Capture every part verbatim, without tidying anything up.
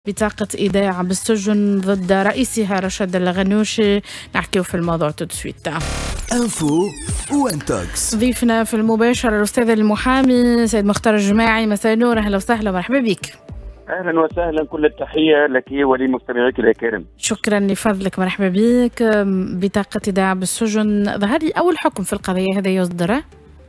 بطاقة إيداع بالسجن ضد رئيسها رشاد الغنوشي. نحكيو في الموضوع تدسويت. انفو وانتوكس. ضيفنا في المباشر الأستاذ المحامي سيد مختار الجماعي. مساء النور، أهلا وسهلا ومرحبا بك. اهلا وسهلا، كل التحيه لك ولمستمعيك الكرام. شكرا لفضلك، مرحبا بك. بطاقة إيداع بالسجن، ظهر لي أول حكم في القضية هذا يصدر؟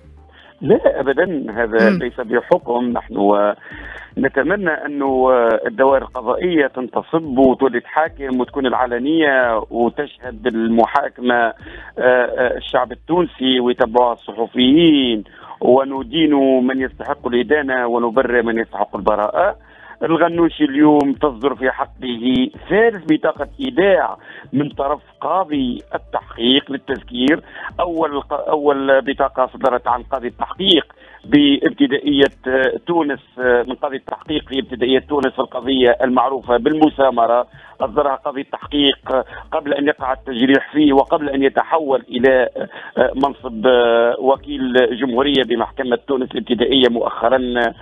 لا ابدا، هذا م. ليس بحكم. نحن نتمنى انه الدوائر القضائيه تنتصب وتتحاكم وتكون العلنيه وتشهد المحاكمه الشعب التونسي ويتبعها الصحفيين، وندين من يستحق الادانه ونبرئ من يستحق البراءه. الغنوشي اليوم تصدر في حقه ثالث بطاقة إيداع من طرف قاضي التحقيق للتذكير. أول أول بطاقة صدرت عن قاضي التحقيق بابتدائية تونس، من قاضي التحقيق في ابتدائية تونس القضية المعروفة بالمسامرة. أصدرها قاضي التحقيق قبل أن يقع التجريح فيه وقبل أن يتحول إلى منصب وكيل جمهورية بمحكمة تونس الابتدائية مؤخرا.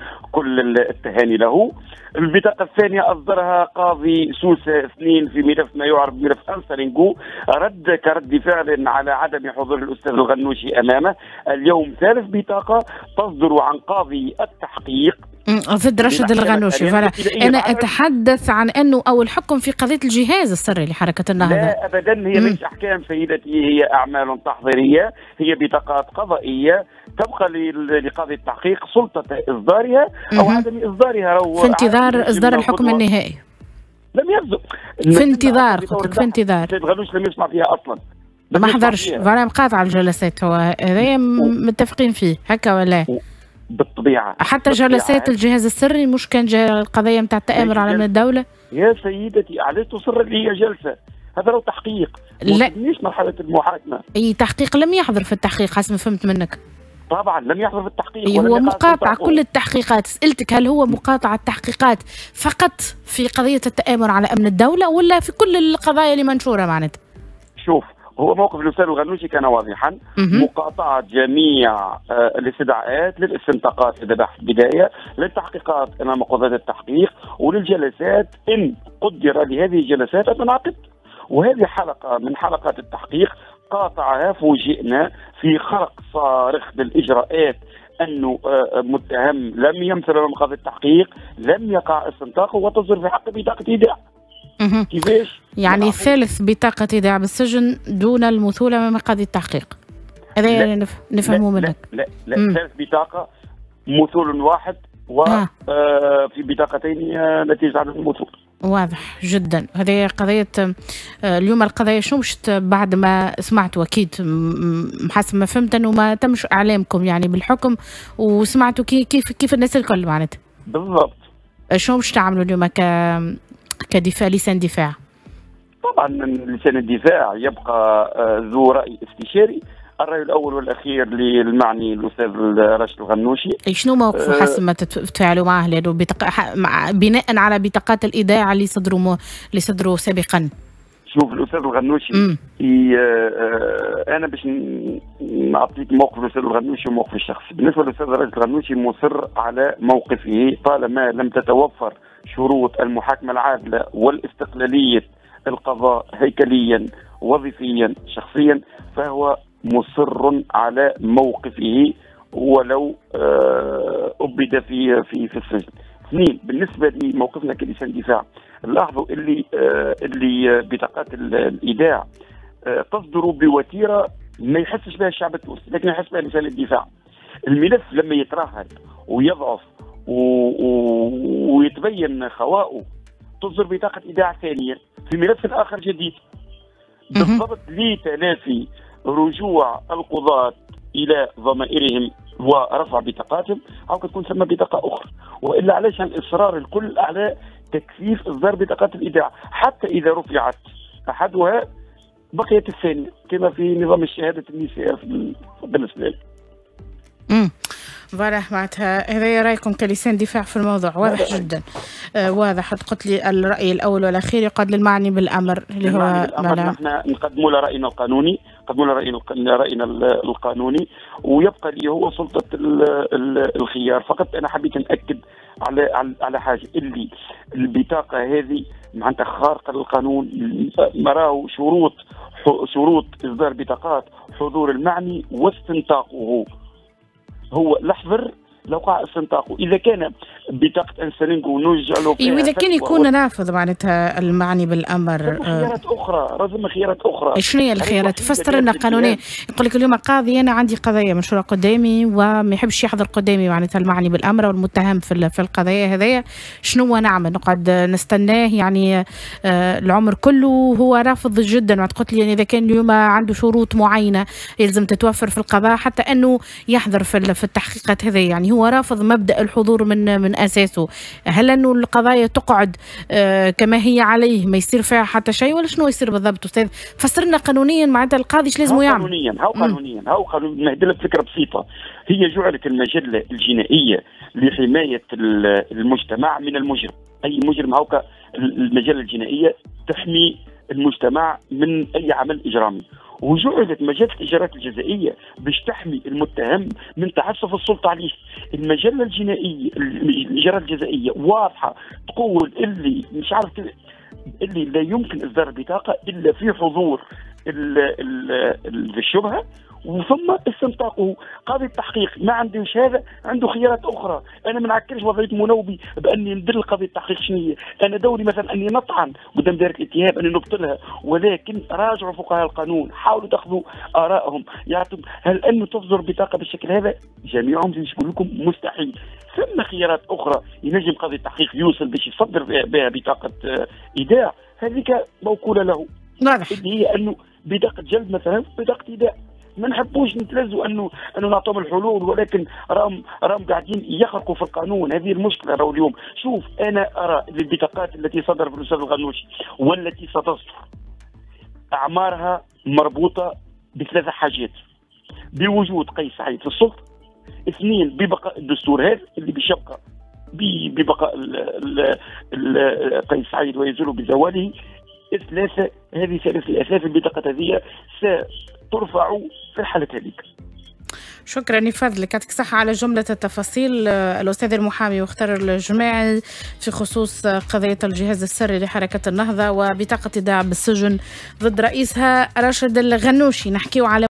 كل التهاني له. البطاقة الثانية أصدرها قاضي سوسة اثنين في ملف ما يعرف بملف أنسرينجو، رد كرد فعل على عدم حضور الأستاذ الغنوشي أمامه. اليوم ثالث بطاقة تصدر عن قاضي التحقيق ضد رشاد الغنوشي. أنا أتحدث عن أنه أول حكم في قضية الجهاز السري لحركة النهضة. لا أبدا، هي مش أحكام سيدتي، هي أعمال تحضيرية، هي بطاقات قضائية تبقى لقاضي التحقيق سلطة إصدارها أو مم. عدم إصدارها في انتظار إصدار الحكم النهائي. لم يصدر في انتظار، قلت لك في انتظار. السيد غنوشي لم يسمع فيها أصلا، ما حضرش، فأنا مقاطع الجلسات. هو هذا متفقين فيه هكا ولا؟ بالطبيعة حتى بالطبيعة. جلسات الجهاز السري مش كان القضية متاع التآمر على من الدولة؟ يا سيدتي علاش تصر لي هي جلسة؟ هذا لو تحقيق، لا مش مرحلة المحاكمة. أي تحقيق لم يحضر في التحقيق حسب ما فهمت منك. طبعا لم يحضر في التحقيق. أي هو مقاطع كل التحقيقات. سألتك هل هو مقاطع التحقيقات فقط في قضية التآمر على أمن الدولة ولا في كل القضايا اللي منشورة معناتها؟ شوف، هو موقف الأستاذ الغنوشي كان واضحا. مقاطعة جميع الاستدعاءات للاستنطاقات إذا بحث بداية، للتحقيقات أمام قضاة التحقيق، وللجلسات إن قدر لهذه الجلسات أن تنعقد. وهذه حلقة من حلقات التحقيق قاطعها. فوجئنا في خرق صارخ بالإجراءات أنه متهم لم يمثل أمام قاضي التحقيق، لم يقع استنطاقه وتصدر في حق بطاقة إيداع. كيفاش؟ يعني ثالث بطاقة إيداع بالسجن دون المثول أمام قاضي التحقيق. هذا يعني نفهمه منك. لا لا, لا. ثالث بطاقة مثول واحد وفي آه. آه في بطاقتين نتيجة عدم المثول. واضح جدا. هذه قضية اليوم. القضية شو مشت بعد ما سمعتوا أكيد حسب ما فهمت أنه ما تمش إعلامكم يعني بالحكم، وسمعتوا كيف كيف الناس الكل معناتها. بالضبط. شو مش تعملوا اليوم ك كدفاع، لسان دفاع؟ طبعا لسان الدفاع يبقى ذو رأي استشاري. الرأي الأول والأخير للمعني الأستاذ راشد الغنوشي. شنو موقفه أه حسب ما تتفاعلوا معه لأنه بتق... بناء على بطاقات الإيداع اللي صدروا م... اللي صدروا سابقا؟ شوف الأستاذ الغنوشي ي... آه... أنا باش نعطيك موقف الأستاذ الغنوشي وموقف الشخصي. بالنسبة للأستاذ راشد الغنوشي مصر على موقفه طالما لم تتوفر شروط المحاكمة العادلة والاستقلالية القضاء هيكليا وظيفيا شخصيا، فهو مصر على موقفه ولو أبد في في في السجن. اثنين، بالنسبة لموقفنا كلسان دفاع، لاحظوا اللي اللي بطاقات الإيداع تصدر بوتيرة ما يحسش بها الشعب التونسي، لكن يحس بها لسان الدفاع. الملف لما يترهل ويضعف ويتبين خواؤه تصدر بطاقة إيداع ثانية في ملف آخر جديد، بالضبط لتلافي رجوع القضاة إلى ضمائرهم ورفع بطاقاتهم، أو تكون ثم بطاقة أخرى. وإلا علاش الإصرار الكل على تكثيف إصدار بطاقات الإيداع؟ حتى إذا رفعت أحدها بقيت الثانية، كما في نظام الشهادة النسائية بالنسبة لي. فوالا معناتها هذا رايكم كلسان دفاع في الموضوع واضح جدا. آه واضح. قلت لي الراي الاول والاخير يقعد للمعني بالامر اللي هو نحن نقدموا له راينا القانوني، نقدموا له راينا راينا القانوني، ويبقى لي هو سلطه الخيار. فقط انا حبيت ناكد على على حاجه، اللي البطاقه هذه معناتها خارقه للقانون. مراه شروط شروط اصدار بطاقات حضور المعني واستنطاقه. هو لحظر لو قع استنطاقه. اذا كان بطاقه انسلينغو نرجع له ايوه اذا كان يكون نافذ معناتها المعني بالامر. خيارات اخرى، لازم خيارات اخرى. شنو هي الخيارات؟ فسر لنا قانونيا. يقول لك اليوم قاضي انا عندي قضيه مشهوره قدامي وما يحبش يحضر قدامي معناتها المعني بالامر والمتهم في في القضيه هذيا، شنو نعمل؟ نقعد نستناه يعني آه العمر كله؟ هو رافض جدا. قلت لي يعني اذا كان اليوم عنده شروط معينه يلزم تتوفر في القضاء حتى انه يحضر في في التحقيقات هذه، يعني هو رافض مبدأ الحضور من من أساسه. هل أنه القضايا تقعد آه كما هي عليه ما يصير فيها حتى شيء، ولا شنو يصير بالضبط أستاذ؟ فسر لنا قانونيا معناتها القاضي ايش لازم يعمل؟ قانونيا هاو قانونيا هاو قانونيا نهدي لك فكرة بسيطة. هي جعلت المجلة الجنائية لحماية المجتمع من المجرم. أي مجرم هاوكا المجلة الجنائية تحمي المجتمع من أي عمل إجرامي، وجعلت مجلة الإجراءات الجزائية باش تحمي المتهم من تعسف السلطة عليه. المجلة الجنائية الإجراءات الجزائية واضحة تقول اللي مش عارف اللي لا يمكن إصدار البطاقة إلا في حضور الشبهة وثم استنطاقه. قاضي التحقيق ما عندوش هذا، عنده خيارات اخرى. انا ما نعكرش وظيفه منوبي باني ندل قاضي التحقيق شنو. انا دوري مثلا اني نطعن قدام دائره الاتهام اني نبطلها، ولكن راجعوا فقهاء القانون، حاولوا تاخذوا ارائهم، يعطوا هل انه تصدر بطاقه بالشكل هذا؟ جميعهم يقول لكم مستحيل. ثم خيارات اخرى ينجم قاضي التحقيق يوصل باش يصدر بها بطاقه ايداع، هذيك موكوله له. واضح. اللي هي انه بطاقه جلد مثلا، بطاقه ايداع. ما نحبوش نتلزوا انه انه نعطيهم الحلول، ولكن راهم راهم قاعدين يخرقوا في القانون. هذه المشكله. راهو اليوم شوف انا ارى البطاقات التي صدر في الاستاذ الغنوشي والتي ستصدر اعمارها مربوطه بثلاثه حاجات: بوجود قيس سعيد في السلطه، اثنين ببقاء الدستور هذا اللي باش يبقى ببقاء قيس سعيد ويزول بزواله، ثلاثه هذه ثلاث الاساس. البطاقات هذه سترفع في الحالة هذيك. شكرا لفضلك، يعطيك الصحة على جملة التفاصيل. الأستاذ المحامي واختار الجماعي في خصوص قضية الجهاز السري لحركة النهضة وبطاقة إيداع بالسجن ضد رئيسها راشد الغنوشي. نحكيو على